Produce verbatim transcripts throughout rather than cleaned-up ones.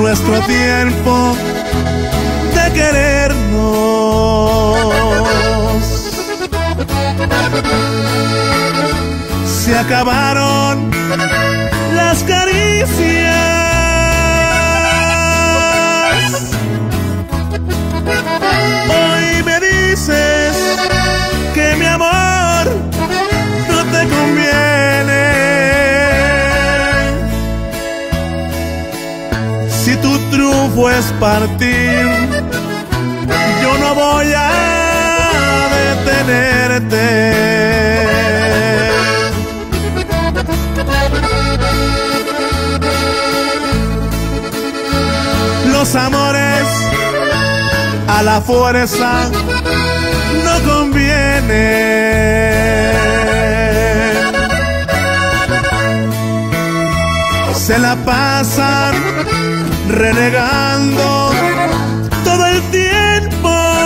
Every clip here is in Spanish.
nuestro tiempo de querernos. Se acabaron las caricias. Hoy me dices que mi amor no te conviene. Si tu triunfo es partir, yo no voy a detenerte. Los amores a la fuerza no convienen. Se la pasan renegando todo el tiempo.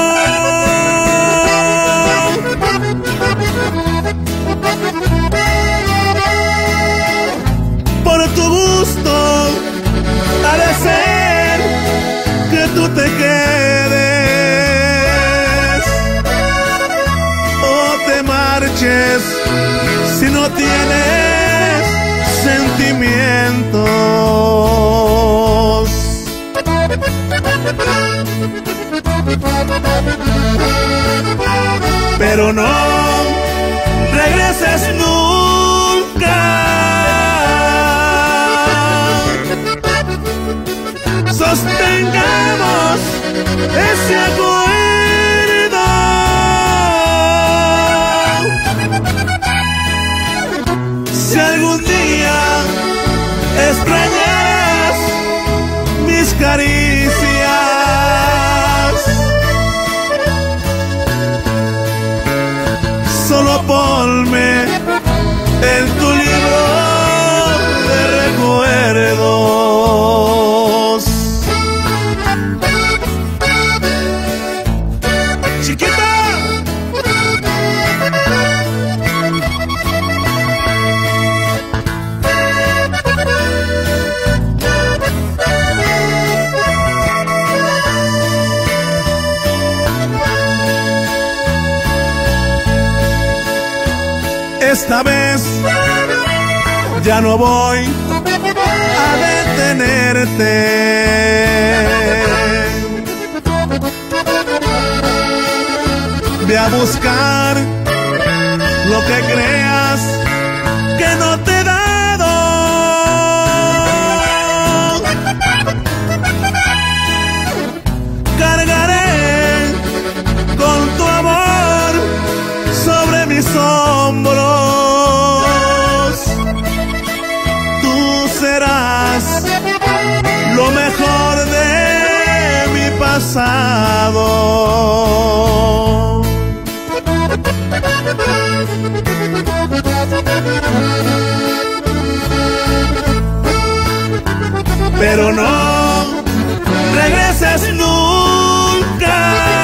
Por tu gusto ha de ser que tú te quedes o te marches si no tienes sentimientos. Pero no regreses nunca. Sostengamos ese acuerdo. Si algún día extrañas mis caricias, solo ponme en tu libro de recuerdos. ¡Chiquita! Esta vez ya no voy a detenerte. Ve a buscar lo que creas que no te he dado. Cargaré con tu amor sobre mis hombros. Tú serás lo mejor de mi pasado. Pero no regreses nunca.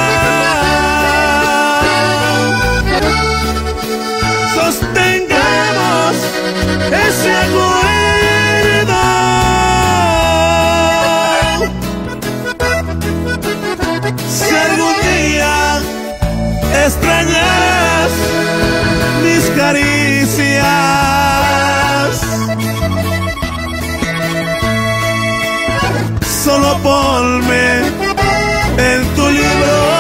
Sostengamos ese acuerdo. Si algún día extrañas mis caricias, solo ponme en tu libro